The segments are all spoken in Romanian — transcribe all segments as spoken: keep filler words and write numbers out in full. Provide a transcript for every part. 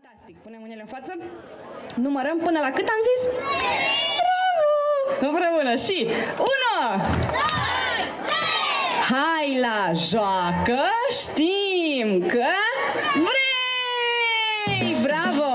Fantastic! Punem mâinile în față. Numărăm până la cât am zis? Bravo! Împreună și unu! doi! trei! Hai la joacă! Știm că vrei! Bravo!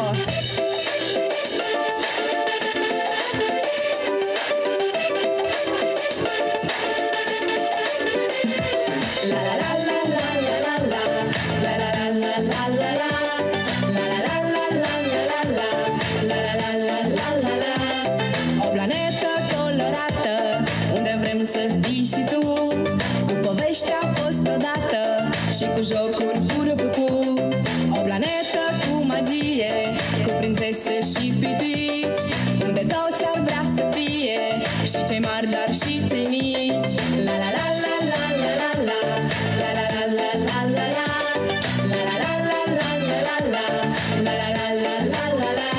Să vii și tu, cu povești a fost odată și cu jocuri pură pupu. O planetă cu magie, cu prințese și pitici, unde toți ar vrea să fie, și cei mari, dar și cei mici. La la la la la la la la, la la la la la la la, la la la la la la la, la la la la la la la.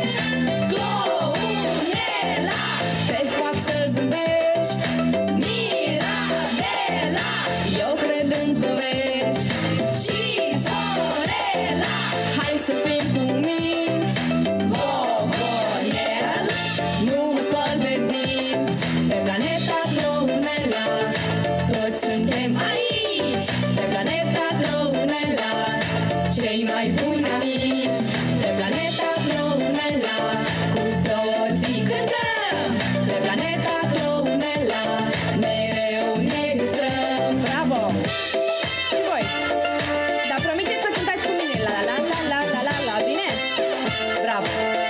Clounela, te fac să zâmbești, eu cred în povești. Și Zorela, hai să fim cuminți. Vovoiel, nu mă spăl pe dinți. Pe planeta Clounela, toți suntem aici. Pe planeta Clounela, cei mai buni amici. Pe planeta Clounela, cu toții cântăm. Pe planeta Clounela, mereu ne distrăm. Bravo! Și voi! Dar promiteți să cântați cu mine. La la la la la la la, bine? Bravo!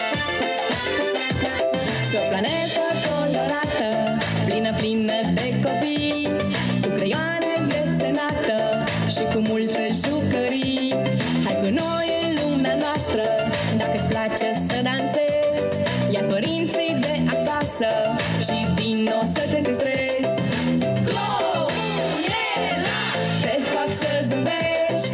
Pe o planetă colorată, plină, plină de copii, cu creioane desenată și cu multe jucării. Hai cu noi în lumea noastră, dacă-ți place să dansezi, ia-ți părinții de acasă și vino să te distrezi. Clounela, te fac să zâmbești.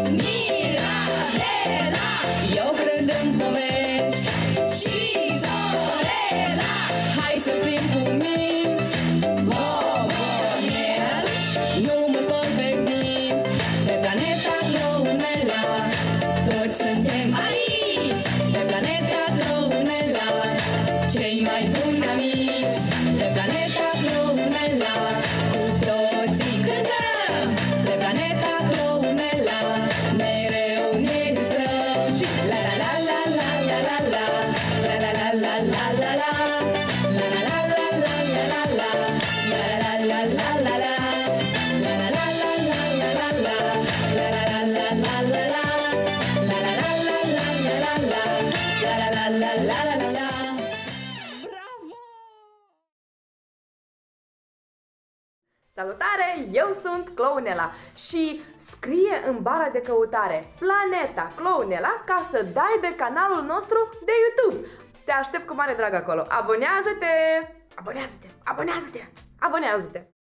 Mirabela, eu cred în povești. Și Zorela, hai să fim cuminți. Vovoiel, nu mă spăl pe dinți. Pe planeta Clounela, toți suntem aici. Pe planeta Clounela, cei mai buni amici. Pe planeta Clounela, cu toții cântăm. Pe planeta Clounela, mereu ne distrăm. Și la la la la la la la la, la la la la la la la, la la la la la la la la, la la la la la la, la la la la la la la la, la la la la la la la, la la la la la la la la, la la la la la la la. Bravo! Salutare! Eu sunt Clounela și scrie în bara de căutare Planeta Clounela ca să dai de canalul nostru de YouTube. Te aștept cu mare drag acolo. Abonează-te! Abonează-te! Abonează-te! Abonează-te!